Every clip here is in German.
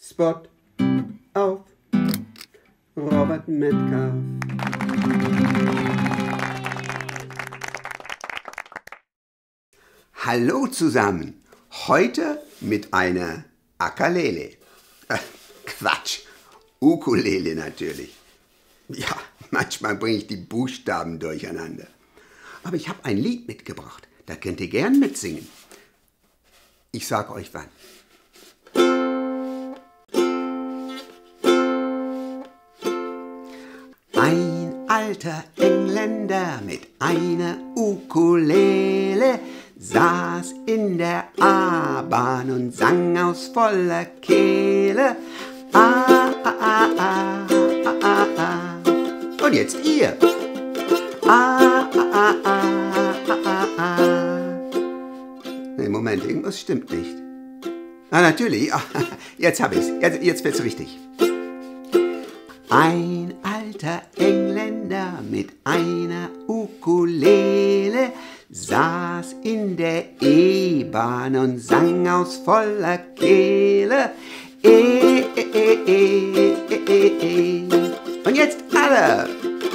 Spot auf Robert Metcalf. Hallo zusammen, heute mit einer Ukulele. Quatsch, Ukulele natürlich. Ja, manchmal bringe ich die Buchstaben durcheinander. Aber ich habe ein Lied mitgebracht, da könnt ihr gern mitsingen. Ich sag euch wann. Ein alter Engländer mit einer Ukulele saß in der A-Bahn und sang aus voller Kehle. Ah, ah, ah, ah, ah, ah, ah. Und jetzt ihr. Ah, ah, ah, ah, ah, ah, ah. Nee, Moment, irgendwas stimmt nicht. Ah, natürlich. Ah, jetzt habe ich's. Jetzt wird's richtig. Ein alter Engländer mit einer Ukulele saß in der E-Bahn und sang aus voller Kehle. Und jetzt alle.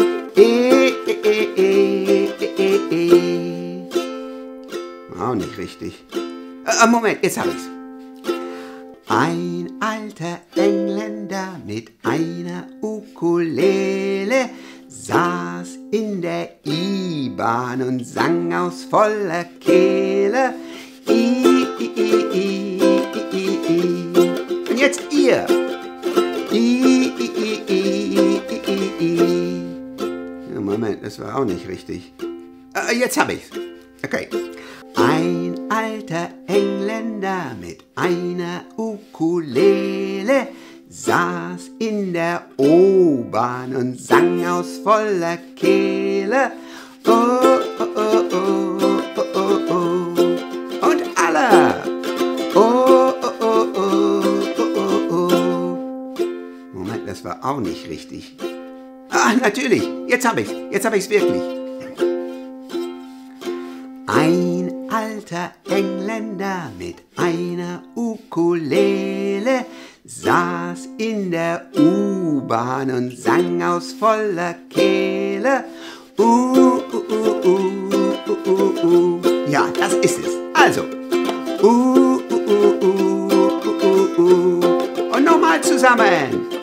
Auch nicht richtig. Moment, jetzt habe ich's. Ein alter Engländer mit einer Ukulele saß in der E-Bahn und sang aus voller Kehle. Und jetzt ihr. Moment, das war auch nicht richtig. Jetzt habe ich's. Okay. Ein alter Engländer mit einer Ukulele saß in der O-Bahn und sang aus voller Kehle. Oh, oh, oh, oh, oh, oh, oh. Und alle. Oh, oh, oh, oh, oh, oh, oh. Moment, das war auch nicht richtig. Ah, natürlich. Jetzt habe ich's wirklich. Ein alter Engländer mit einer Ukulele saß in der U-Bahn und sang aus voller Kehle. Ja, das ist es. Also. Und nochmal zusammen.